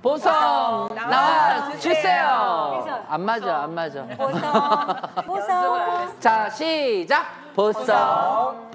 보성 나와주세요. 안 맞아, 안 맞아. 보성. 자, 시작. 보성.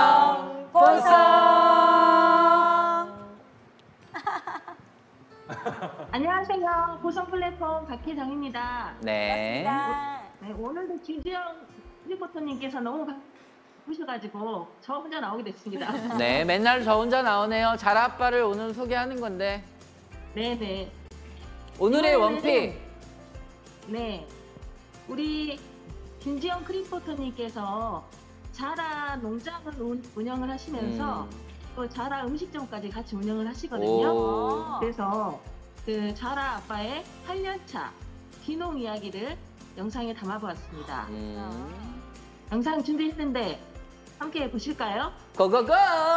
안녕하세요. 보성 플랫폼 박혜정입니다. 네. 네, 오늘도 김지영 리포터님께서 너무 바쁘셔가지고 저 혼자 나오게 됐습니다. 네, 맨날 저 혼자 나오네요. 잘 아빠를 오늘 소개하는 건데. 네네. 오늘의 원픽. 네. 우리 김지영 크리포터님께서 자라 농장을 운영을 하시면서 또 자라 음식점까지 같이 운영을 하시거든요. 그래서 그 자라 아빠의 8년차 귀농 이야기를 영상에 담아보았습니다. 영상 준비했는데 함께 보실까요? 고고고!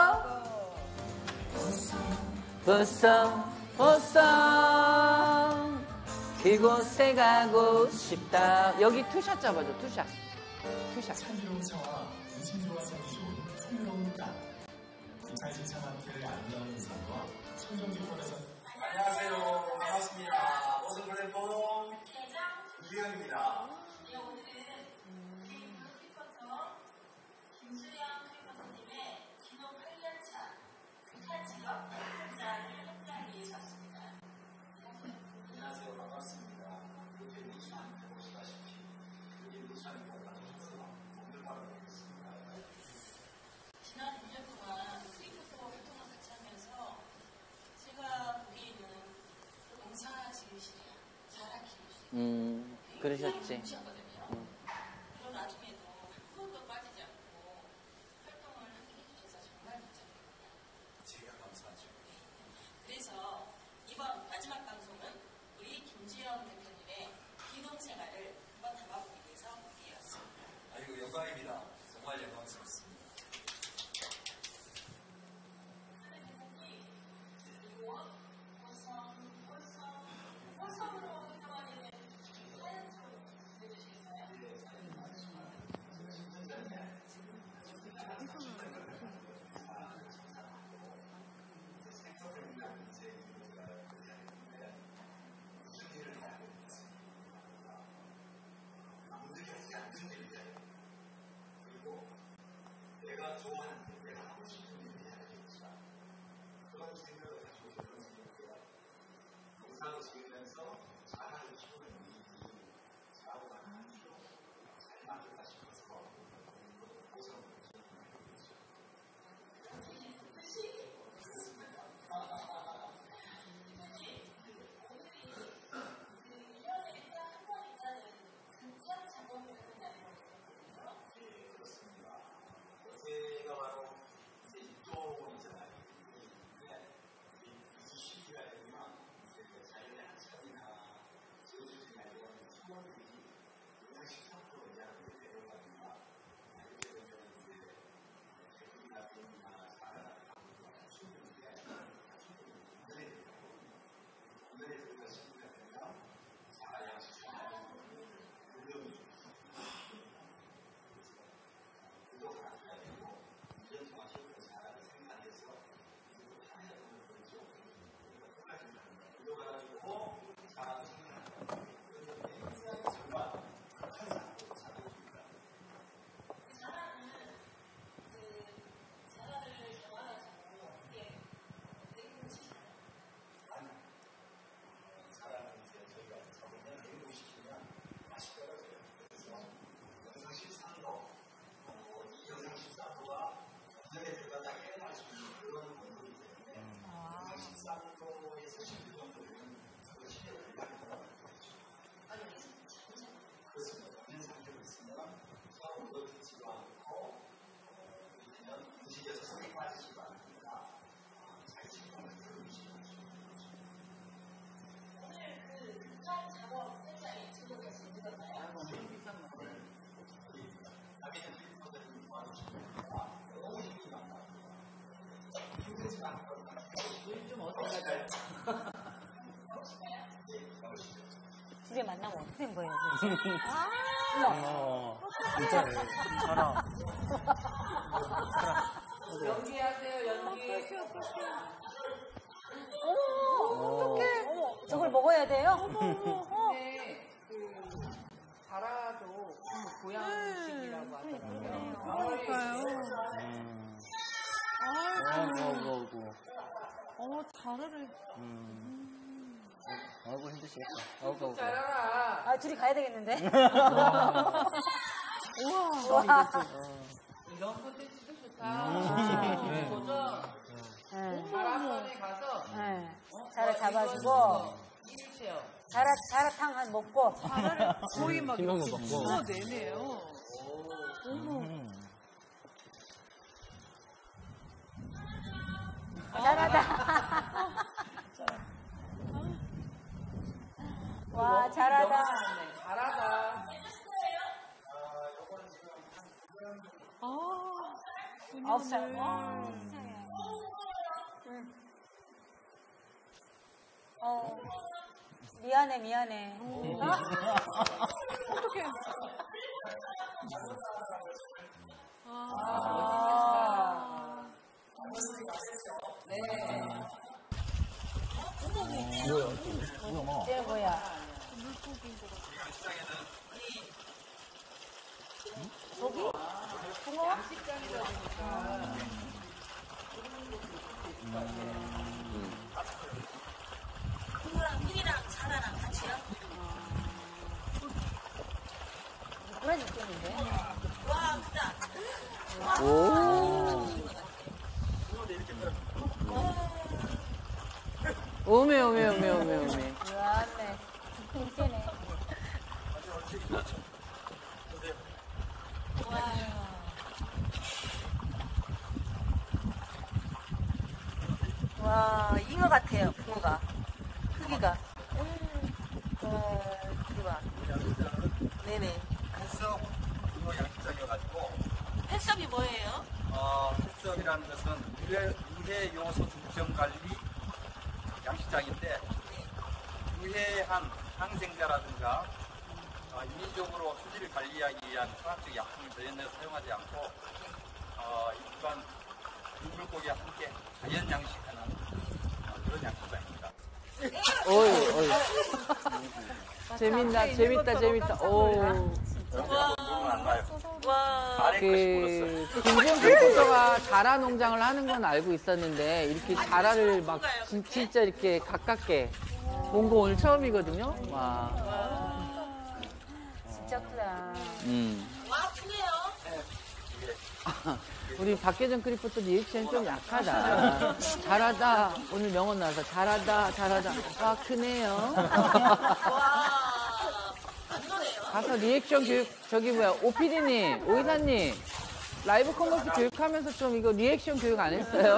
보성 그곳에 가고 싶다. 여기 투샷 잡아줘. 투샷. 산지로운 차와 인심좋아 살기 좋은 풍요로운 땅. 군찰진 차만큼의 아름다운 산과 청정기권에서 안녕하세요. 반갑습니다. 보성 플랫폼 이기영입니다. 오늘은 크리포터 김수영 크리포터님의 귀농 8년차 북한 직업 현장을 현장에 셨습니다. 안녕하세요. 반갑습니다. 이렇게 무수한 보시다시피 여기 무수하니까 나눠주셔서 오늘 바라보겠습니다. 지난 2년 동안 크리포터 활동을 같이 하면서 제가 보기에는 농사 지으시래요. 자라 키우시래요. 그러셨지. 그런 나중에도 한 번도 빠지지 않고 활동을 함께 해주셔서 정말 감사드립니다. 제가 감사하죠. 그래서 이번 마지막 방송은 우리 김지영 대표님의 귀농 생활을 한번 담아보기 위해서 준비해왔습니다. 아이고 영광입니다. 정말 영광스럽습니다. 보성으로 활동하는 사연 좀 들려주시겠어요? 내가 좋아하는 일, 내가 하고 싶은 일을 해야겠다. 그런 생각을 가지고 그런 생각을 농사를 지으면서 잘하고 싶은 일이 잘하고 가는 일로 잘 맞을까 싶어서 보성을 제가 바로 이제 입동이잖아요. 이 시기가 되면 자연의 한참이나 제주지나 이런 수원들이 영상 13% 이하로 내려갑니다. 이렇게 되면 이제 개구리나 뱀이나 사과나 강물과 가축들인데 가축들이 공전에 들어가고 공전에 들어가 시기가 되면 사과 양식사나 물건이 그도 가져야 되고 1년 동안 실컷 잘 생산해서 그리고 판매해 보는 거죠. 끝까지 들어가가지고 잘 생산하는 정말 한산으로 잘해줍니다. 자라는 자라를 잡아가지고 어떻게 내리시나요? 아니, 사람은 이제 저희가 저번에 냉동시키면 맛이 떨어져요. 그래서 영상 13도, 이 영상 13도가 건전에 들어가다 깨어날 수 있는 그런 온도이기 때문에 영상 13도에서 11도 정도는 그 시력을 많이 돌아가겠죠. 그렇습니다. 건전 상태로 있으면 서로 물어주지도 않고 그냥 음식에서 속이 빠지지도 않으니까 잘 지키는 그런 음식이죠. 오늘 그 북한 작업 현장에 지금 계신 건가요? 자기는 필터들이 도와주시니까 너무 힘이 많아요. 힘들지가 않고 좀 어색하죠? 집에 만나면 어떻게 된 거예요? 진짜네. 잘하. 연기하세요, 연기. 어떡해. 있어야 돼요? 근데 자라도 고양식이라고 하더라고요. 아이고. 자라를. 아이고, 힘드시겠다. 아이고. 자라라. 아, 둘이 가야 되겠는데? 우와. 이런 것들 진짜 좋다. 네. 거죠? 네. 자라선에 가서 네. 자라 잡아주고, 자라탕 한 먹고. 자라를 거의 막 김영모 먹고. 내네요. 잘하다. 와, 잘하다. 잘하다. 아홉 살. 세상에. 미안해. 어떡해. 네. 얘 뭐야? 저기? 붕어? 붕어랑 힐이랑 자라랑 같이요? 미꾸라지 있겠는데? 와, 크다. 오메. 미안해. 이제네. 와, 잉어 같아요, 붕어가. 크기가. 이리 봐. 네네. 햇섭 붕어 양식장이어가지고 햇섭이 뭐예요? 햇섭이라는 것은 유해 요소 중점 관리 양식장인데 유해한 항생자라든가 인위적으로 수질을 관리하기 위한 화학적 약품을 전혀 사용하지 않고 일반 물고기와 함께 자연 양식하는 그런 양식장입니다. 어이. 재밌다. 오. 물은 안 나요. 와, 아래 것이 물었어요. 김지영 리포터가 자라 농장을 하는 건 알고 있었는데 이렇게 자라를 막 진짜 이렇게 가깝게 본 거 오늘 처음이거든요. 와. 진짜 크다. 와, 크네요. 우리 박계정 리포터 리액션 좀 약하다. 잘하다. 오늘 명언 나와서 잘하다. 와, 크네요. 와, 이거네요. 가서 리액션 교육, 오피디님, 오이사님, 라이브 커머스 교육하면서 좀 이거 리액션 교육 안 했어요?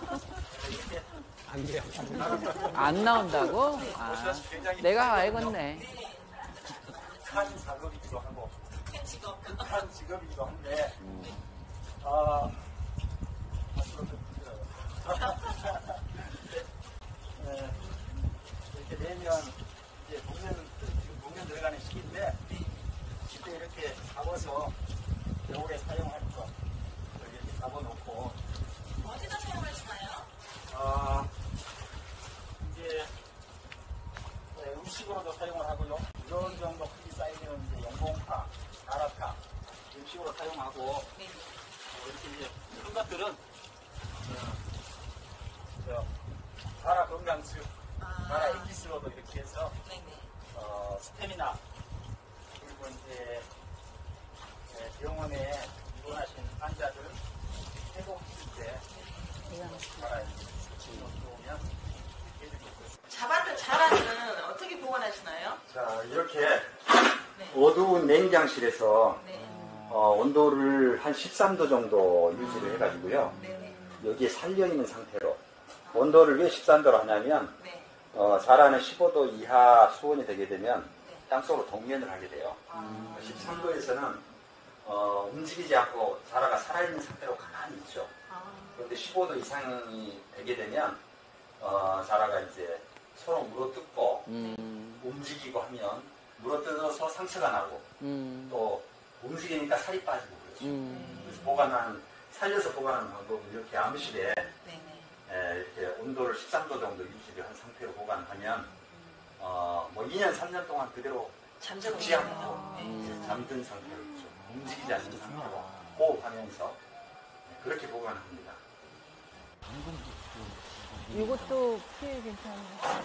안 돼요. 안 나온다고? 내가 알겠네. 한 작업이기도 하고 직업. 한 직업이기도 한데 이렇게 내면 이제 지금 동면 들어가는 시기인데 그때 이렇게 잡아서 겨울에 사용할 거 이렇게 잡아놓고 어디다 사용하시나요? 이제 음식으로도 사용을 하고요. 이런 정도 크기 사이즈는 이제 연봉파, 나라파 음식으로 사용하고 이렇게 이제 큰 것들은 나라 건강즙, 나라 액기스로도 이렇게 해서 스태미나 그리고 이제 병원에 입원하신 환자들 회복시킬 때 나라 액기스로 오면 잡았던 자라는 어떻게 보관하시나요? 자, 이렇게 어두운 냉장실에서 온도를 한 13도 정도 유지를 해가지고요. 여기에 살려있는 상태로 온도를 왜 13도로 하냐면 자라는 15도 이하 수온이 되게 되면 땅속으로 동면을 하게 돼요. 13도에서는 움직이지 않고 자라가 살아있는 상태로 가만히 있죠. 그런데 15도 이상이 되게 되면 자라가 이제 서로 물어뜯고 움직이고 하면 물어뜯어서 상처가 나고 또 움직이니까 살이 빠지고 그렇죠. 그래서 살려서 보관하는 방법은 이렇게 암실에 이렇게 온도를 13도 정도 유지를 한 상태로 보관하면 2년, 3년 동안 그대로 잠지 않고 잠든 상태로 좀 움직이지 않는 상태로 호흡하면서 그렇게 보관을 합니다. 이것도 피해 괜찮은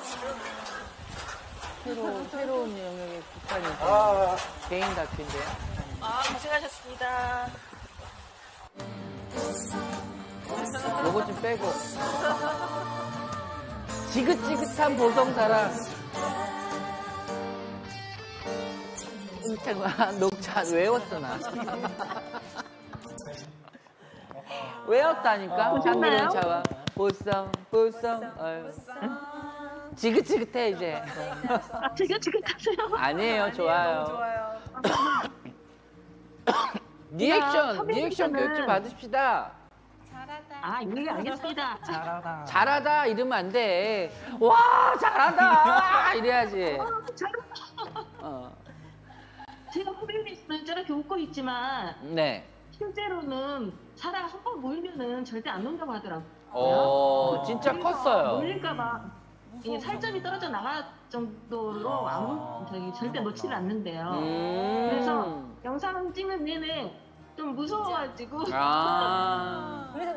새로운 영역의 국산이 개인 다큐인데요. 고생하셨습니다. 요거 좀 빼고. 지긋지긋한 보성사랑. 녹차 외웠어 나. 외웠다니까. 향기로운 차와 보성. 아유. 지긋지긋해 이제. 지긋지긋하세요? 아니에요, 좋아요. 리액션 교육 좀 받읍시다. 예, 알겠습니다. 잘하다 이러면 안 돼. 와, 잘하다 이래야지. 제가 후배님은 저렇게 웃고 있지만 네. 실제로는 사람 한 번 모이면은 절대 안 논다고 하더라고요. 진짜 컸어요. 모일까봐 살점이 떨어져 나갈 정도로 절대 놓지를 않는데요. 그래서 영상 찍는 내내 좀 무서워가지고 그래서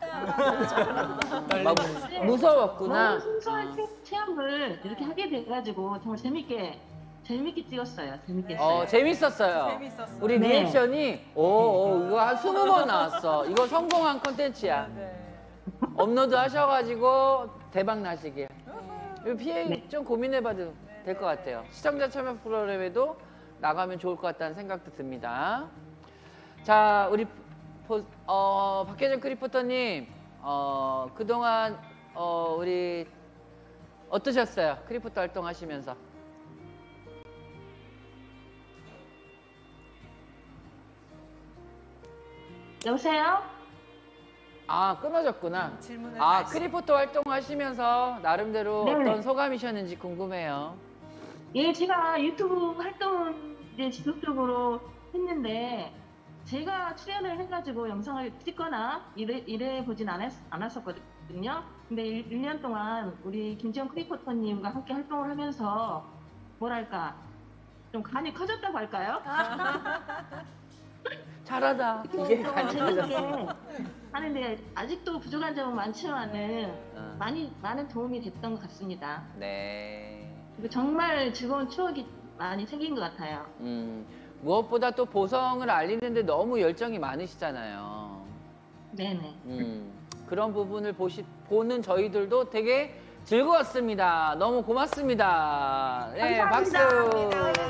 잘하다. 막 무서웠구나. 너무 순수한 체험을 이렇게 하게 돼가지고 정말 재밌게 찍었어요. 재밌게 했어요. 재밌었어요. 우리 네. 리액션이 이거 한 20번 나왔어. 이거 성공한 콘텐츠야. 업로드 하셔가지고 대박 나시길. 이 피해 좀 고민해봐도 될 것 같아요. 시청자 참여 프로그램에도 나가면 좋을 것 같다는 생각도 듭니다. 자, 우리 박혜정 크리포터님, 그동안 우리 어떠셨어요? 크리포터 활동하시면서? 여보세요? 끊어졌구나. 크리포터 활동하시면서 나름대로 네. 어떤 소감이셨는지 궁금해요. 예, 제가 유튜브 활동을 이제 지속적으로 했는데 제가 출연을 해가지고 영상을 찍거나 이래 보진 않았었거든요. 근데 1년 동안 우리 김지영 크리포터님과 함께 활동을 하면서 뭐랄까 좀 간이 커졌다고 할까요? 잘하다. 이게 간이 커졌어. 재밌게 하는데 아직도 부족한 점은 많지만은 많은 도움이 됐던 것 같습니다. 네. 그리고 정말 즐거운 추억이 많이 생긴 것 같아요. 무엇보다 또 보성을 알리는데 너무 열정이 많으시잖아요. 네네. 그런 부분을 보는 저희들도 되게 즐거웠습니다. 너무 고맙습니다. 네, 감사합니다. 박수.